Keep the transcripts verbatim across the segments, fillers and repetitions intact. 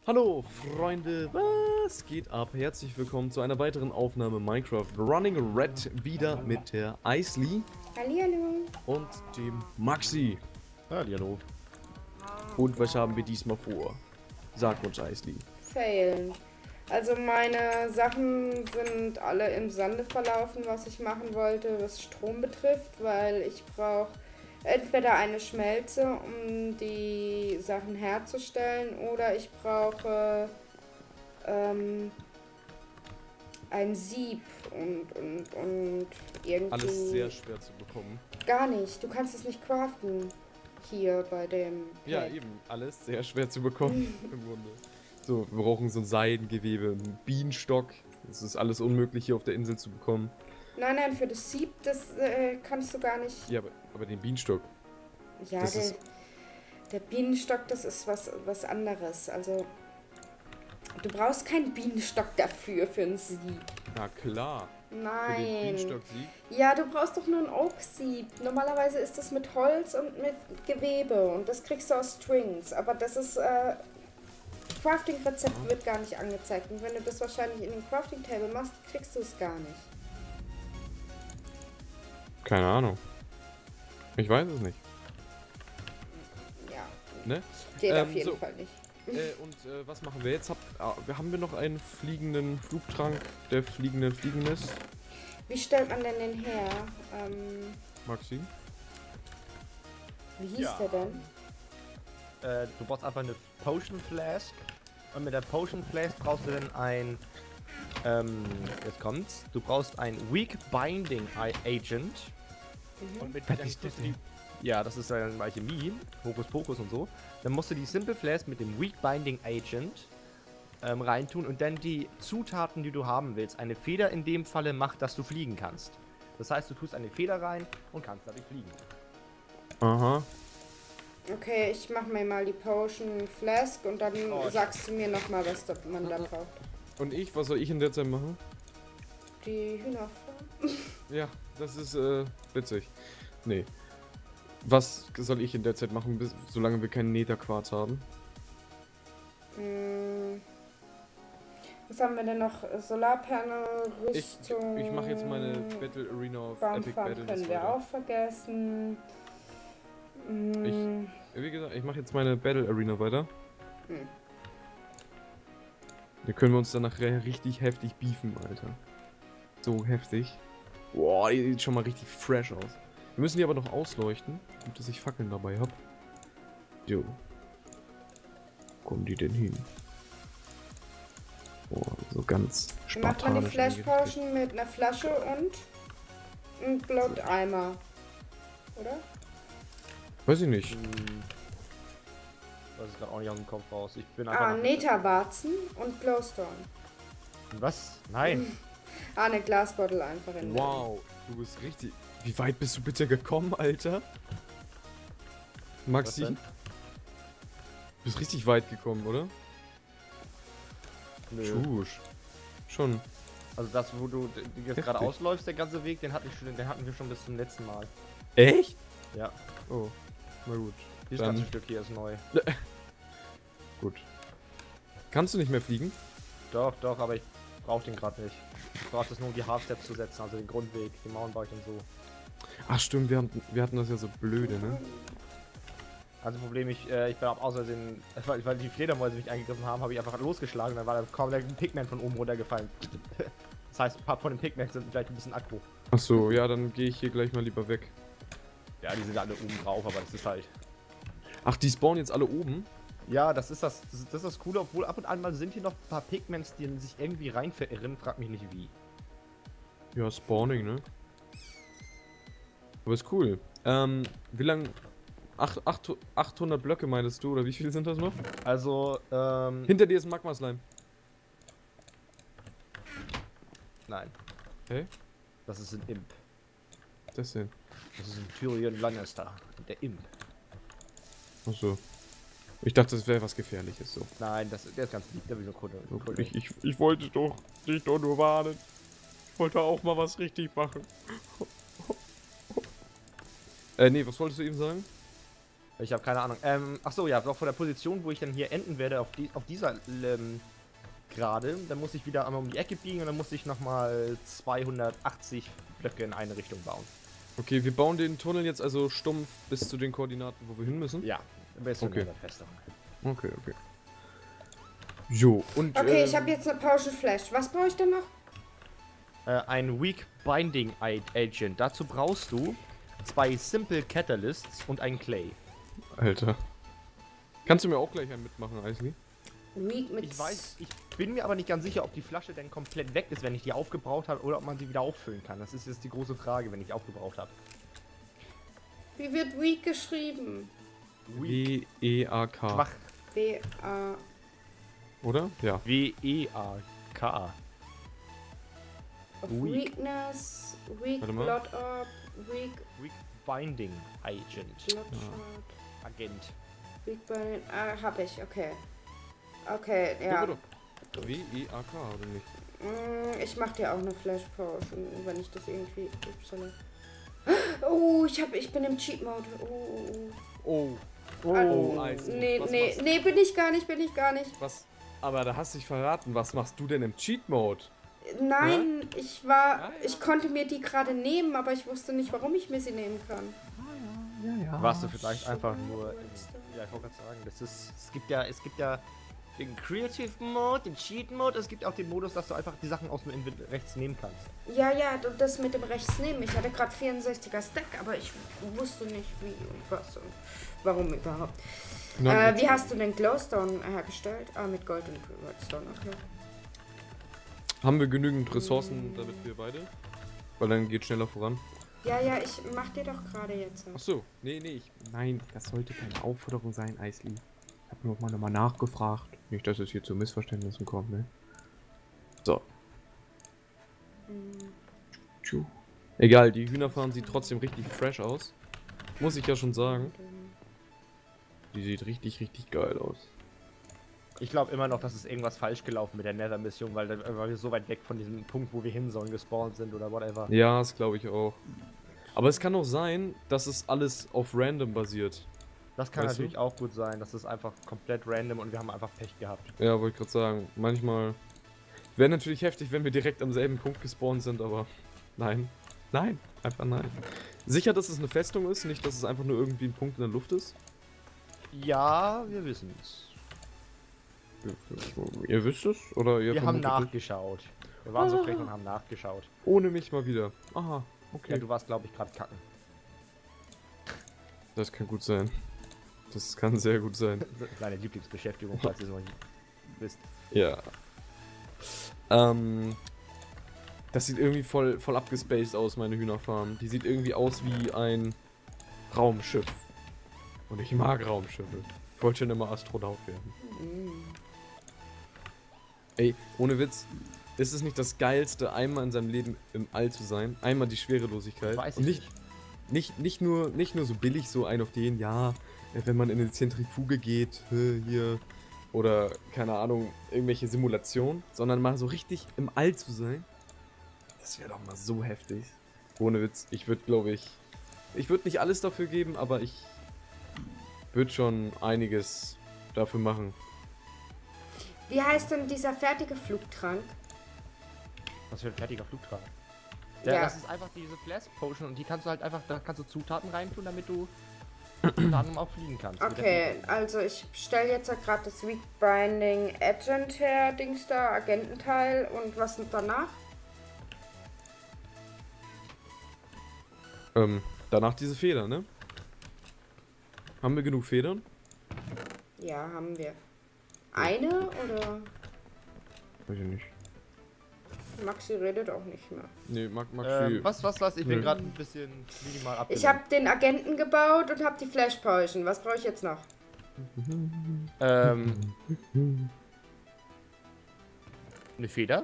Hallo Freunde, was geht ab? Herzlich willkommen zu einer weiteren Aufnahme Minecraft Running Red, wieder mit der Eisli Hallihallo. und dem Maxi. Hallihallo. Und was haben wir diesmal vor? Sag uns, Eisli. Failen. Also meine Sachen sind alle im Sande verlaufen, was ich machen wollte, was Strom betrifft, weil ich brauche entweder eine Schmelze, um die Sachen herzustellen, oder ich brauche ähm, ein Sieb und, und, und irgendwie... Alles sehr schwer zu bekommen. Gar nicht, du kannst es nicht craften hier bei dem Pack. Ja, eben, alles sehr schwer zu bekommen im Grunde. So, wir brauchen so ein Seidengewebe, einen Bienenstock. Das ist alles unmöglich hier auf der Insel zu bekommen. Nein, nein, für das Sieb, das äh, kannst du gar nicht... Ja, aber, aber den Bienenstock. Ja, Das der, ist- der Bienenstock, das ist was, was anderes. Also, du brauchst keinen Bienenstock dafür, für ein Sieb. Na klar. Für den Nein. Bienenstock-Sieg. Ja, du brauchst doch nur ein Oak-Sieb. Normalerweise ist das mit Holz und mit Gewebe und das kriegst du aus Strings. Aber das ist, äh, Crafting-Rezept wird gar nicht angezeigt. Und wenn du das wahrscheinlich in einem Crafting-Table machst, kriegst du es gar nicht. Keine Ahnung. Ich weiß es nicht. Ja, Ne? geht Ähm, auf jeden so. Fall nicht. Äh, und äh, was machen wir jetzt? Hab, äh, haben wir noch einen fliegenden Flugtrank, der fliegenden Fliegen lässt? Wie stellt man denn den her? Ähm, Maxi? wie hieß Ja. der denn? Äh, du brauchst einfach eine Potion Flask. Und mit der Potion Flask brauchst du dann ein. Ähm, jetzt kommt's. Du brauchst ein Weak Binding Agent. Mhm. Und mit Was dann ist das musst du die, Ja, das ist dann Alchemie, Hokus Pokus und so. Dann musst du die Simple Flask mit dem Weak Binding Agent ähm, reintun und dann die Zutaten, die du haben willst. Eine Feder in dem Falle macht, dass du fliegen kannst. Das heißt, du tust eine Feder rein und kannst dadurch fliegen. Aha. Okay, ich mach mir mal die Potion Flask und dann Oh, sagst du mir nochmal, was da, man da braucht. Und ich, was soll ich in der Zeit machen? Die Hühner. Ja, das ist äh, witzig. Nee. Was soll ich in der Zeit machen, bis, solange wir keinen Netherquarz haben? Hm. Was haben wir denn noch? Solarpanel, Ich, Rüstung. ich mache jetzt meine Battle Arena auf Farm Epic Farm Battles können wir weiter. auch vergessen. Hm. Wie gesagt, ich mache jetzt meine Battle Arena weiter. Hm. Da können wir uns dann nachher richtig heftig beefen, Alter. So heftig. Boah, die sieht schon mal richtig fresh aus. Wir müssen die aber noch ausleuchten. Gut, dass ich Fackeln dabei habe. Jo. Wo kommen die denn hin? Boah, so ganz Wie macht man die spartanisch Flash eingerichtet. Potion mit einer Flasche und einem Bluteimer? Oder? Weiß ich nicht. Hm. Das ist gerade auch nicht aus dem Kopf raus. Ich bin einfach. Ah, nach- Netherwarzen und Glowstone. Was? Nein. Ah, eine Glasbottle einfach in der- Wow, du bist richtig. Wie weit bist du bitte gekommen, Alter? Was Maxi? denn? Du bist richtig weit gekommen, oder? Nö. Schusch. Schon. Also das, wo du d- jetzt gerade Heftig. ausläufst, der ganze Weg, den hatten, ich schon, den hatten wir schon bis zum letzten Mal. Echt? Ja. Oh, na gut. Dieses Dann- ganze Stück hier ist neu. Gut. Kannst du nicht mehr fliegen? Doch, doch, aber ich brauche den gerade nicht. Ich brauche das nur, um die Half-Steps zu setzen, also den Grundweg, die Mountainbike und so. Ach stimmt, wir, haben, wir hatten das ja so blöde, ne? Also Problem, ich, äh, ich bin auch außersehen, weil, weil die Fledermäuse mich angegriffen haben, habe ich einfach losgeschlagen, dann war da kaum der Pigment von oben runtergefallen. Das heißt, ein paar von den Pigments sind vielleicht ein bisschen aggro. Ach so, ja, dann gehe ich hier gleich mal lieber weg. Ja, die sind alle oben drauf, aber das ist halt... Ach, die spawnen jetzt alle oben? Ja, das ist das, das ist das, ist das Coole, obwohl ab und an mal sind hier noch ein paar Pigments, die sich irgendwie rein verirren, frag mich nicht wie. Ja, Spawning, ne? Aber ist cool. Ähm, wie lang... Ach, acht, achthundert Blöcke meinst du, oder wie viel sind das noch? Also, ähm... Hinter dir ist ein Magma-Slime. Nein. Hä? Das ist ein Imp. Das denn? Das ist ein Tyrion Lannister. Der Imp. Ach so. Ich dachte, das wäre was Gefährliches, so. Nein, das, der ist ganz lieb, der will so Kunde. Kunde. Ich, ich, ich wollte doch, dich doch nur warnen. Ich wollte auch mal was richtig machen. äh, nee, was wolltest du eben sagen? Ich habe keine Ahnung. Ähm, ach so, ja, doch von der Position, wo ich dann hier enden werde, auf, die, auf dieser ähm, Gerade, dann muss ich wieder einmal um die Ecke biegen und dann muss ich nochmal zweihundertachtzig Blöcke in eine Richtung bauen. Okay, wir bauen den Tunnel jetzt also stumpf bis zu den Koordinaten, wo wir hin müssen? Ja, am besten Okay. fester. Okay, okay. Jo, und Okay, ähm, ich habe jetzt eine Potion Flash. Was brauche ich denn noch? Äh, ein Weak Binding Agent. Dazu brauchst du zwei Simple Catalysts und einen Clay. Alter. Kannst du mir auch gleich einen mitmachen, Eisli? Weak mit... Ich weiß, ich bin mir aber nicht ganz sicher, ob die Flasche denn komplett weg ist, wenn ich die aufgebraucht habe, oder ob man sie wieder auffüllen kann. Das ist jetzt die große Frage, wenn ich die aufgebraucht habe. Wie wird Weak geschrieben? W E A K. Schwach. B A... Oder? Ja. W E A K. Of Weak. Weakness, Weak Warte mal. Blood Orb, Weak Weak Binding Agent. Bloodshot, Agent. Weak Binding... Ah, hab ich, okay. Okay, Doch, ja. doch. W E A K, oder nicht? Mm, Ich mach dir auch eine Flash Potion, wenn ich das irgendwie... Upsala. Oh, ich hab, ich bin im Cheat Mode. Oh, Oh. oh. Oh, Ah, Eisli. nee, Was nee, machst- nee, bin ich gar nicht, bin ich gar nicht. Was? Aber da hast du dich verraten. Was machst du denn im Cheat-Mode? Nein, ich war, Ja, ja. ich konnte mir die gerade nehmen, aber ich wusste nicht, warum ich mir sie nehmen kann. Ja, ja. Warst du vielleicht einfach nur... In, ja, ich wollte gerade sagen, das ist... Es gibt ja... Es gibt ja den Creative Mode, den Cheat Mode, es gibt auch den Modus, dass du einfach die Sachen aus dem Inven rechts nehmen kannst. Ja, ja, und das mit dem Rechtsnehmen. Ich hatte gerade vierundsechziger Stack, aber ich wusste nicht, wie und was und warum überhaupt. Nein, Äh, wie hast du den Glowstone hergestellt? Ah, mit Gold und Redstone, okay. Haben wir genügend Ressourcen, damit wir beide? Weil dann geht schneller voran. Ja, ja, ich mach dir doch gerade jetzt. Ach so. Nee, nee, ich... Nein, das sollte keine Aufforderung sein, Eisli. Ich hab nur mal nochmal nachgefragt. Nicht, dass es hier zu Missverständnissen kommt, ne? So. Tschu. Egal, die Hühnerfarm sieht trotzdem richtig fresh aus. Muss ich ja schon sagen. Die sieht richtig, richtig geil aus. Ich glaube immer noch, dass es irgendwas falsch gelaufen mit der Nether-Mission, weil, da- weil wir so weit weg von diesem Punkt, wo wir hin sollen, gespawnt sind oder whatever. Ja, das glaube ich auch. Aber es kann auch sein, dass es alles auf random basiert. Das kann Weißt natürlich du? auch gut sein, das ist einfach komplett random und wir haben einfach Pech gehabt. Ja, wollte ich gerade sagen. Manchmal wäre natürlich heftig, wenn wir direkt am selben Punkt gespawnt sind, aber nein. Nein, einfach nein. Sicher, dass es eine Festung ist, nicht, dass es einfach nur irgendwie ein Punkt in der Luft ist? Ja, wir wissen es. Ihr wisst es? Oder ihr Wir haben vermutet es? nachgeschaut. Wir waren so frech und haben nachgeschaut. Ohne mich mal wieder. Aha, okay. Ja, du warst, glaube ich, gerade kacken. Das kann gut sein. Das kann sehr gut sein. Deine Lieblingsbeschäftigung, falls ihr es noch nicht wisst. Ja. Ähm. Das sieht irgendwie voll, voll abgespaced aus, meine Hühnerfarm. Die sieht irgendwie aus wie ein Raumschiff. Und ich mag Raumschiffe. Ich wollte schon immer Astronaut werden. Ey, ohne Witz, ist es nicht das Geilste, einmal in seinem Leben im All zu sein? Einmal die Schwerelosigkeit. Weiß ich Und nicht, nicht, nicht, nur, nicht nur so billig, so ein auf den, ja, wenn man in eine Zentrifuge geht, äh, hier, oder, keine Ahnung, irgendwelche Simulationen, sondern mal so richtig im All zu sein. Das wäre doch mal so heftig. Ohne Witz, ich würde, glaube ich, ich würde nicht alles dafür geben, aber ich würde schon einiges dafür machen. Wie heißt denn dieser fertige Flugtrank? Was für ein fertiger Flugtrank. Ja, Ja. das ist einfach diese Flash Potion und die kannst du halt einfach, da kannst du Zutaten reintun, damit du unter anderem auch fliegen kannst. Mit der Okay, Flugtrank. also ich stelle jetzt ja gerade das Weak Binding Agent her, Dings da, Agententeil und was danach? Ähm, danach diese Feder, ne? Haben wir genug Federn? Ja, haben wir. Eine oder? Weiß ich nicht. Maxi redet auch nicht mehr. Nee, Mag Maxi. Ähm, was, was, was? Ich bin Nö. gerade ein bisschen minimal abgelenkt. Ich habe den Agenten gebaut und habe die Flash Potion. Was brauche ich jetzt noch? Ähm. Eine Feder?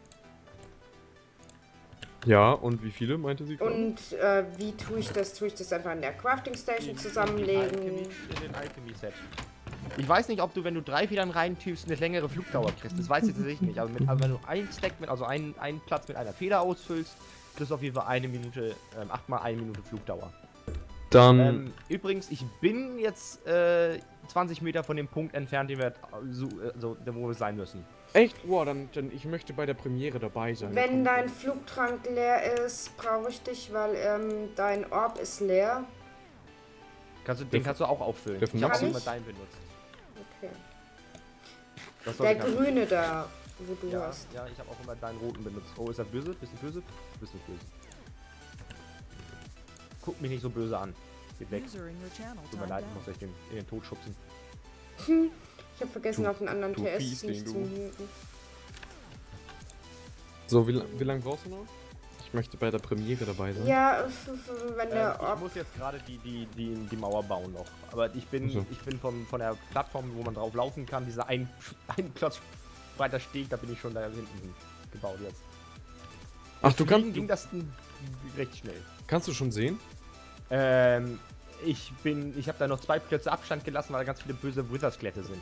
Ja, und wie viele meinte sie gerade? Und äh, wie tue ich das? Tue ich das einfach in der Crafting Station In zusammenlegen? den Alchemy-Set. Ich weiß nicht, ob du, wenn du drei Federn reintübst, eine längere Flugdauer kriegst. Das weiß ich tatsächlich nicht. Aber, mit, aber wenn du einen Stack mit, also einen, einen Platz mit einer Feder ausfüllst, kriegst du auf jeden Fall eine Minute, ähm, achtmal eine Minute Flugdauer. Dann. Ähm, übrigens, ich bin jetzt äh, zwanzig Meter von dem Punkt entfernt, den wir, so, also, wo wir sein müssen. Echt? Boah, dann, dann ich möchte bei der Premiere dabei sein. Da Wenn kommt- dein Flugtrank leer ist, brauche ich dich, weil ähm, dein Orb ist leer. Kannst du, den Dürfen- kannst du auch auffüllen. dürfen Ich habe auch Kann immer ich? deinen benutzt. Okay. Das Der sollte ich grüne da, wo du Ja, hast. ja, ich habe auch immer deinen roten benutzt. Oh, ist er böse? Bist du böse? Bist du böse? Guck mich nicht so böse an. Geht weg. User in your channel Tut mir timed leid, out. ich muss euch den, in den Tod schubsen. Ich habe vergessen, Du- auf einen anderen du T S Fiesling, nicht du. zu muten. So, wie, la- wie lange brauchst du noch? Ich möchte bei der Premiere dabei sein. Ja, f- f- wenn Ähm, der ich Orb... muss jetzt gerade die, die, die, die Mauer bauen noch. Aber ich bin, Ach so. ich bin von, von der Plattform, wo man drauf laufen kann, dieser ein, ein Platz breiter Steg, da bin ich schon da hinten gebaut jetzt. Ach, du, Fliegen kann, ging du das n- recht schnell. kannst du schon sehen? Ähm, ich bin, ich habe da noch zwei Plätze Abstand gelassen, weil da ganz viele böse Wizard-Skelette sind.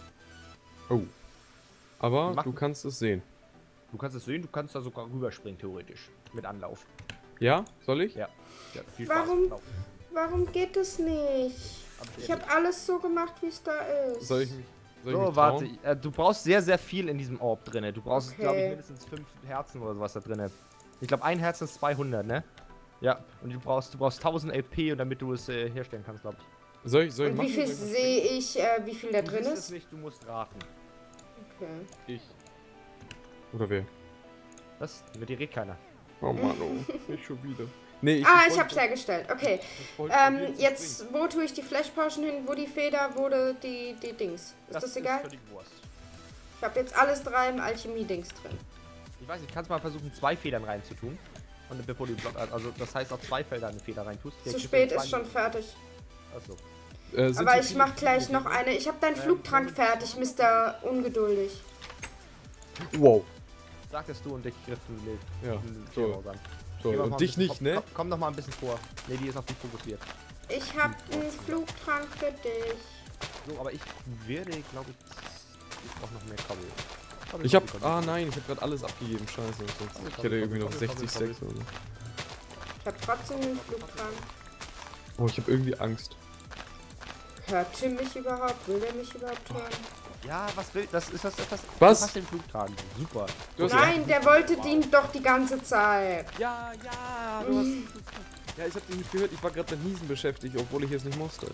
Oh. Aber Mach- du kannst es sehen. Du kannst es sehen, du kannst da sogar rüberspringen, theoretisch. Mit Anlauf. Ja? Soll ich? Ja. Ja, viel Warum? Spaß. Warum geht es nicht? Ich habe alles so gemacht, wie es da ist. Soll ich mich. Soll ich So, mich warte. trauen? Äh, du brauchst sehr, sehr viel in diesem Orb drinne. Du brauchst, Okay. glaube ich, mindestens fünf Herzen oder sowas da drinne. Ich glaube, ein Herz ist zweihundert, ne? Ja. Und du brauchst, du brauchst tausend L P, und damit du es äh, herstellen kannst, glaube ich. Soll ich, soll ich Und machen? wie viel Soll ich sehe ich, äh, wie viel da Du drin siehst es ist? nicht, du musst raten. Okay. Ich. Oder wer? Was? Mit dir redet keiner. Oh Mann, oh. Nicht schon wieder. Nee, ich, Ah, ich wollte- hab's hergestellt. Okay. ich wollte Ähm, probieren zu jetzt, wo tue ich die Flash Potion hin? Wo die Feder, wo die, die, die Dings? Ist das, egal? Ist völlig Wurst. Ich habe jetzt alles drei im Alchemie-Dings drin. Ich weiß nicht, kannst mal versuchen, zwei Federn reinzutun. Und bevor du Block, also das heißt auf zwei Felder eine Feder reintust. Zu spät ist schon fertig. Achso. Äh, sind Aber so ich viele mach gleich Fliegen noch eine. Ich habe deinen Ähm, Flugtrank Moment. fertig, Mister Ungeduldig. drin? Wow. Sagtest du und ich griff mit Ja, mit so. Viermaus an. So, Geh mal und mal ein dich bisschen- nicht, komm, ne? Komm, komm noch mal ein bisschen vor. Ne, die ist auf dich fokussiert. Ich habe einen Flugtrank für dich. So, aber ich werde, glaube ich, ich brauche noch mehr Kabel. Kabel, Ich hab. Kabel, Ah Kabel. nein, ich hab gerade alles abgegeben. Scheiße. Sonst, Kabel, ich Kabel, hätte irgendwie noch Kabel, Kabel, sechzig Kabel. Stacks oder so. Ich habe trotzdem einen Flugtrank. Oh, ich hab irgendwie Angst. Hört Tim mich überhaupt? Will der mich überhaupt hören? Ja, was will, das ist das, das, das Was? Du hast den Flugtragen. Super. Du hast Nein, der wollte den doch die ganze Zeit. Ja, ja, du hast. Ja, ich hab dich nicht gehört. Ich war gerade mit Niesen beschäftigt, obwohl ich es nicht musste.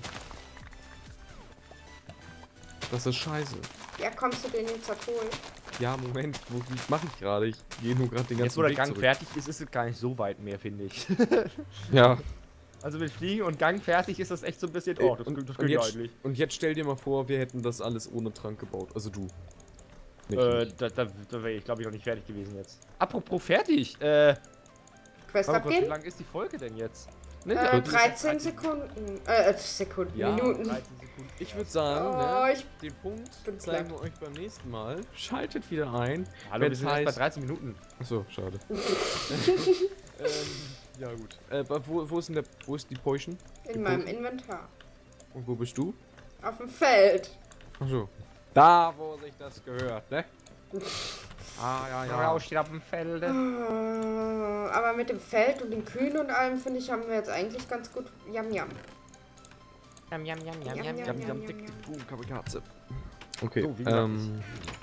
Das ist scheiße. Ja, kommst du den jetzt abholen? Ja, Moment, wo mache ich gerade? Ich gehe nur gerade den ganzen Jetzt, wo der Weg Gang zurück. fertig ist, ist es gar nicht so weit mehr, finde ich. Ja. Also mit Fliegen und Gang fertig ist das echt so ein bisschen. Oh, das, und, das und, geht jetzt, eigentlich. und jetzt stell dir mal vor, wir hätten das alles ohne Trank gebaut. Also du. Nicht Äh, ich. da, da, da wäre ich, glaube ich, noch nicht fertig gewesen jetzt. Apropos fertig, äh. Quest Warte kurz, wie abgeben? lang ist die Folge denn jetzt? Ne, Äh, das ist jetzt dreizehn Sekunden. Äh, Sekunden. Ja, Minuten. dreizehn Sekunden. Ich würde sagen, Oh, ne, ich den Punkt bin zeigen platt. wir euch beim nächsten Mal. Schaltet wieder ein. Hallo, wir wenn's sind erst bei heißt- dreizehn Minuten. Achso, schade. ähm, ja gut. Äh, wo, wo ist denn der, wo ist die Potion? In meinem Inventar. Und wo bist du? Auf dem Feld. Achso. Da, wo sich das gehört, ne? Ah, ja, ja. Raus steht auf dem Felde. Äh, Aber mit dem Feld und den Kühen und allem, finde ich, haben wir jetzt eigentlich ganz gut. Yam yam. Jam, jam, jam, jam, Jam, jam, jam, jam. Die jam. haben dick, dick, boom, Kamikaze. Okay, So, wie gesagt, ähm...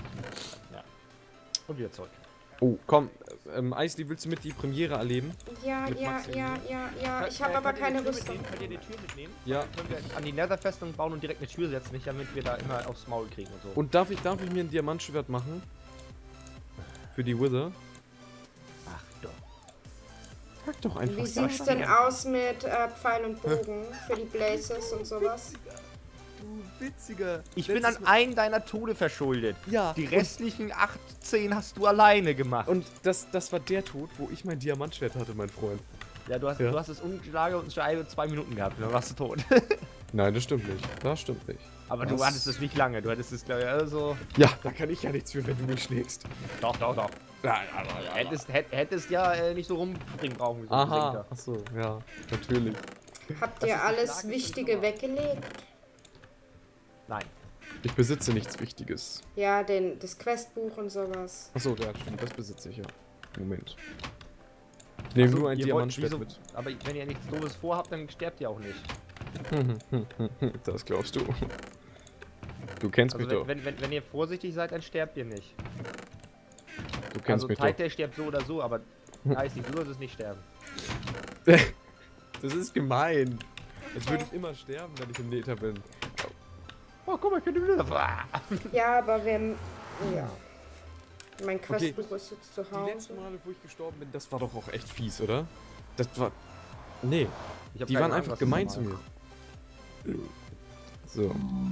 Und wieder zurück. Oh, komm, ähm, Eisli, willst du mit die Premiere erleben? Ja, Mit ja, Maxi ja, ja, ja. Kön- Ich habe äh, aber könnt ihr keine die Tür Rüstung. mitnehmen? Könnt ihr die Tür mitnehmen? Ja. Können wir an die Nether-Festung bauen und direkt eine Tür setzen, nicht damit wir da immer aufs Maul kriegen und so. Und darf ich, darf ich mir ein Diamantschwert machen? Für die Wither? Ach doch. Sag doch einfach. Wie sieht's denn aus mit äh, Pfeil und Bogen für die Blazes und sowas? Du witziger. Ich bin Letztes an Mal- einen deiner Tode verschuldet. Ja. Die restlichen achtzehn hast du alleine gemacht. Und das, das war der Tod, wo ich mein Diamantschwert hatte, mein Freund. ja, du hast, Ja. du hast es ungeschlagen und Scheibe zwei Minuten gehabt, dann warst du tot. Nein, das stimmt nicht. Das stimmt nicht. Aber Was? du hattest es nicht lange, du hattest es, glaube ich, also. Ja, da kann ich ja nichts für, wenn du mich schlägst. Doch, doch, doch. Ja, ja, ja, ja. Hättest, hätt, hättest ja äh, nicht so rumspringen brauchen wie so ein Aha. Gesenkter. Achso, ja, natürlich. Habt Das ihr ist alles die Frage, Wichtige ist weggelegt? Nein. Ich besitze nichts Wichtiges. Ja, den, das Questbuch und sowas. Achso, ja, stimmt, das besitze ich, ja. Moment. Ich nehme Achso, nur ein ihr wollt- Diamantschwert wieso- mit. Aber wenn ihr nichts Doofes vorhabt, dann sterbt ihr auch nicht. Das glaubst du. Du kennst Also mich wenn, doch. wenn, wenn, wenn ihr vorsichtig seid, dann sterbt ihr nicht. Du kennst Also mich Tide, der stirbt so oder so, aber Icy, du solltest nicht sterben. doch. Das ist gemein. Als würde ich immer sterben, wenn ich im Nether bin. Oh, guck mal, ich könnte wieder... Ja, aber wir. Ja. Mein Okay. Questbuch ist jetzt zu Die Hause. letzten Male, wo ich gestorben bin, das war doch auch echt fies, oder? Das war... Nee, Ich hab die keine waren Ahnung, einfach was gemein das zu normal mir. So.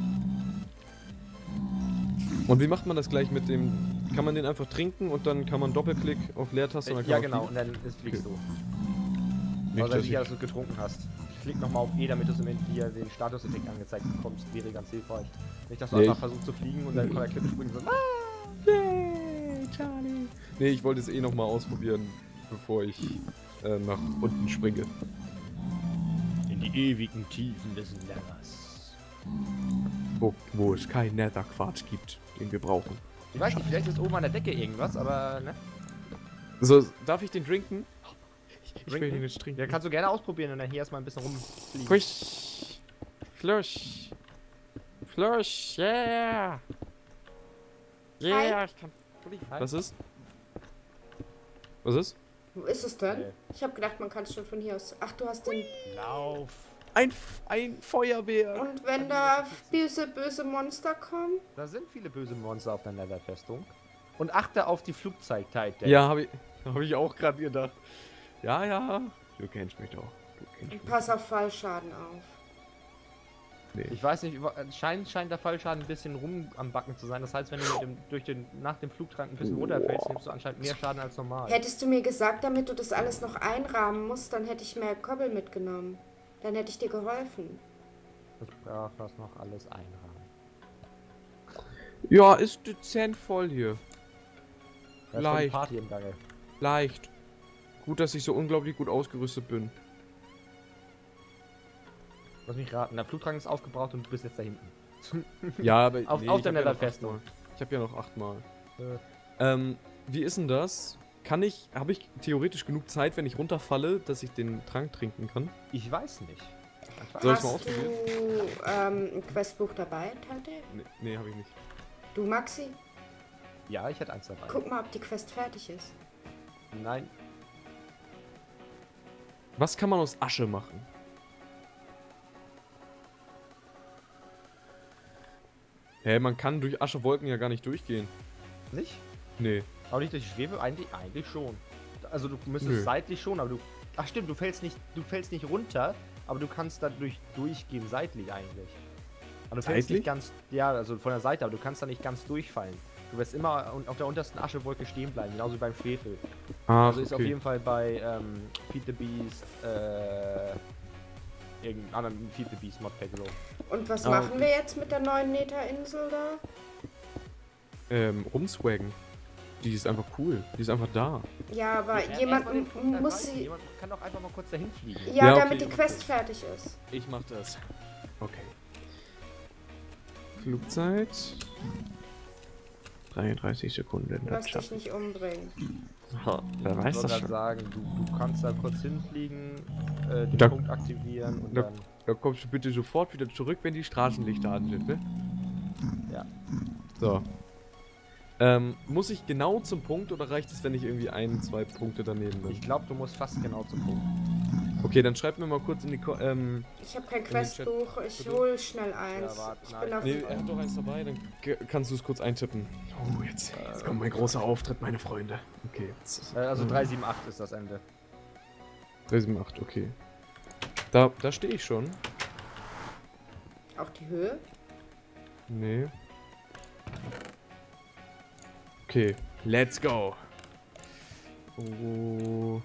Und wie macht man das gleich mit dem... Kann man den einfach trinken und dann kann man Doppelklick auf Leertaste und dann ist. Ja kann man genau, fliegen? und dann ist, fliegst du. Nicht, Aber dass sicher, ich... dass du getrunken hast. Klick nochmal auf E, damit du im Endeffekt hier den Status-Effekt angezeigt bekommst. Wäre ganz hilfreich. Nicht, dass du Nee, einfach ich- versuchst zu fliegen und dann von der Klippe springst und so... Yay, Charlie. Nee, ich wollte es eh nochmal ausprobieren, bevor ich äh, nach unten springe. In die ewigen Tiefen des Nethers. Wo, wo es keinen Nether-Quarz gibt, den wir brauchen. Ich weiß nicht, vielleicht ist oben an der Decke irgendwas, aber ne? So, darf ich den trinken? Ich will Trinken? den nicht trinken. Ja, kannst du gerne ausprobieren und dann hier erstmal ein bisschen rumfliegen. Quish. Flush. Flush, yeah. Yeah, ich kann fliegen. Hi. Was ist? Was ist? Wo ist es denn? Okay. Ich habe gedacht, man kann es schon von hier aus. Ach, du hast den. Lauf! Ein, F ein Feuerwehr. Und wenn da böse, böse Monster kommen? Da sind viele böse Monster auf der Nether-Festung. Und achte auf die Flugzeit-Tide. Ja, habe ich, hab ich auch gerade gedacht. Ja, ja. Du kennst mich doch. Du kennst mich. Und pass auf Fallschaden auf. Nee. Ich weiß nicht, über, scheint, scheint der Fallschaden ein bisschen rum am Backen zu sein. Das heißt, wenn du mit dem, durch den, nach dem Flugtrank ein bisschen runterfällst, nimmst du anscheinend mehr Schaden als normal. Hättest du mir gesagt, damit du das alles noch einrahmen musst, dann hätte ich mehr Kobbel mitgenommen. Dann hätte ich dir geholfen. Ich brauch das noch alles einrahmen. Ja, ist dezent voll hier. Da ist voll die Leicht. Party im Gange. Leicht. Gut, dass ich so unglaublich gut ausgerüstet bin. Lass mich raten, der Flugtrank ist aufgebraucht und du bist jetzt da hinten. Ja, aber Auf- nee, auf ich der hab ja noch Nether-Festung. achtmal. Ich habe ja noch achtmal. Äh, Ähm, wie ist denn das? Kann ich, habe ich theoretisch genug Zeit, wenn ich runterfalle, dass ich den Trank trinken kann? ich weiß nicht. Ich weiß Soll ich's Hast mal du ausprobieren? ähm, ein Questbuch dabei, Tante? Nee, nee habe ich nicht. Du, Maxi? Ja, ich hätte eins dabei. Guck mal, ob die Quest fertig ist. Nein. Was kann man aus Asche machen? Hä, man kann durch Aschewolken ja gar nicht durchgehen. Nicht? Nee. Aber nicht durch die Schwebe? Eigentlich, eigentlich schon. Also du müsstest Nö. seitlich schon, aber du... Ach stimmt, du fällst nicht, du fällst nicht runter, aber du kannst dadurch durchgehen, seitlich eigentlich. Aber du fällst Seitlich? nicht ganz... Ja, also von der Seite, aber du kannst da nicht ganz durchfallen. Du wirst immer un- auf der untersten Aschewolke stehen bleiben, genauso wie beim Schwefel. Ah, Also ist auf jeden Fall bei ähm, Feed the Beast, äh... irgendeinem anderen Feed the Beast Modpack so. Und was Ah, machen okay. wir jetzt mit der neuen Nether-Insel da? Ähm, rumswaggen. Die ist einfach cool. Die ist einfach da. Ja, aber Ja, jemand erst mal den Punkt muss erreichen. sie... Jemand kann doch einfach mal kurz dahin fliegen. Ja, Ja, okay, damit die ich mach Quest das. fertig ist. Ich mach das. Okay. Flugzeit. dreiunddreißig Sekunden. Lass dich nicht umbringen. Wer Ich weiß wollte das gerade schon. sagen, du, du kannst da kurz hinfliegen, äh, den Da- Punkt aktivieren und da- dann... Da kommst du bitte sofort wieder zurück, wenn die Straßenlichter an sind, ne? Ja. So. Ähm, muss ich genau zum Punkt oder reicht es, wenn ich irgendwie ein, zwei Punkte daneben bin? Ich glaube, du musst fast genau zum Punkt. Okay, dann schreib mir mal kurz in die Ko ähm, Ich habe kein In den Chat, Questbuch, ich bitte. hol schnell eins. Ja, warte, ich nein. bin auf nee, dem... er hat doch eins dabei, dann ge- kannst du es kurz eintippen. Oh, jetzt, jetzt kommt mein großer Auftritt, meine Freunde. Okay, jetzt. Äh, also drei sieben acht ist das Ende. drei sieben acht, okay. Da, da stehe ich schon. Auch die Höhe? Nee. Okay, let's go. Oh.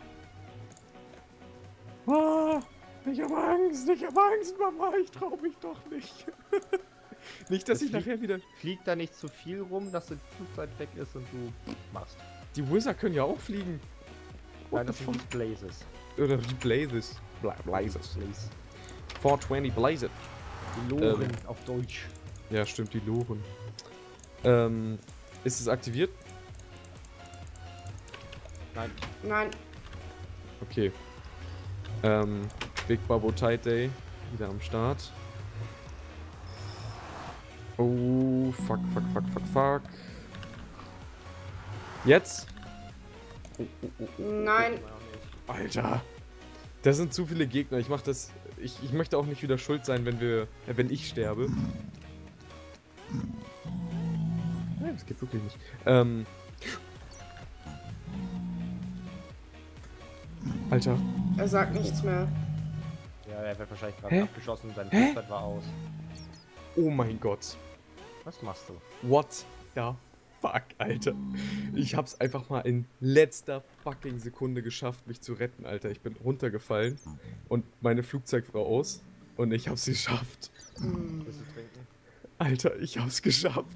Ah, ich hab Angst, ich hab Angst, Mama, ich trau mich doch nicht. Nicht, dass Das ich fliegt- nachher wieder... Fliegt da nicht zu viel rum, dass die Flugzeit weg ist und du machst. Die Wizard können ja auch fliegen. What Nein, das the sind fuck? die Blazes. Oder die Blazes. Bla Blazes. Blaze. vierhundertzwanzig Blazes. Die Loren Ähm. auf Deutsch. Ja, stimmt, die Loren. Ähm, ist es aktiviert? Nein. Nein. Okay. Ähm, Big Babo Tide Day. Wieder am Start. Oh, fuck, fuck, fuck, fuck, fuck. Jetzt? Oh, oh, oh, oh. Nein. Alter. Das sind zu viele Gegner. Ich mach das. Ich, ich möchte auch nicht wieder schuld sein, wenn wir. Äh, wenn ich sterbe. Nein, das geht wirklich nicht. Ähm. Alter. Er sagt nichts mehr. Ja, er wird wahrscheinlich Hä? gerade abgeschossen, seine Hä? Flugzeit war aus. Oh mein Gott. Was machst du? What the fuck, Alter. Ich hab's einfach mal in letzter fucking Sekunde geschafft, mich zu retten, Alter. Ich bin runtergefallen und meine Flugzeit war aus und ich hab's geschafft. Hm. Willst du trinken? Alter, ich hab's geschafft.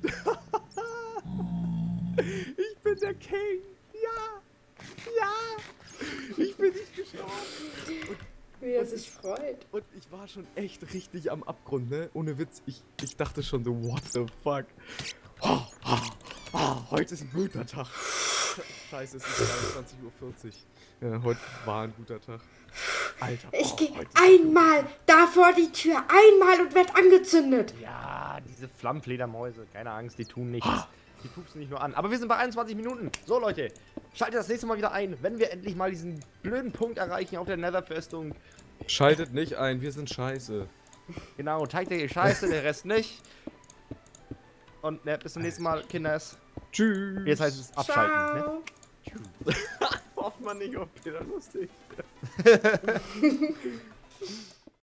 Ich bin der King. Ja. Ja. Ich bin nicht gestorben. Wie er sich freut. Und ich war schon echt richtig am Abgrund, ne? Ohne Witz, ich, ich dachte schon so, what the fuck? Oh, oh, oh, heute ist ein guter Tag. Scheiße, es ist dreiundzwanzig Uhr vierzig. Ja, heute war ein guter Tag. Alter, Ich oh, gehe heute ist- einmal da vor die Tür, einmal und werd angezündet. Ja, diese Flammenfledermäuse, keine Angst, die tun nichts. Die pupsen nicht nur an. Aber wir sind bei einundzwanzig Minuten. So, Leute, schaltet das nächste Mal wieder ein, wenn wir endlich mal diesen blöden Punkt erreichen auf der Nether-Festung. Schaltet nicht ein, wir sind scheiße. Genau, Tide Day ist scheiße, der Rest nicht. Und ne, bis zum nächsten Mal, Kinders. Tschüss. Jetzt heißt es abschalten, ne? Ciao. Hofft man nicht auf Peter lustig.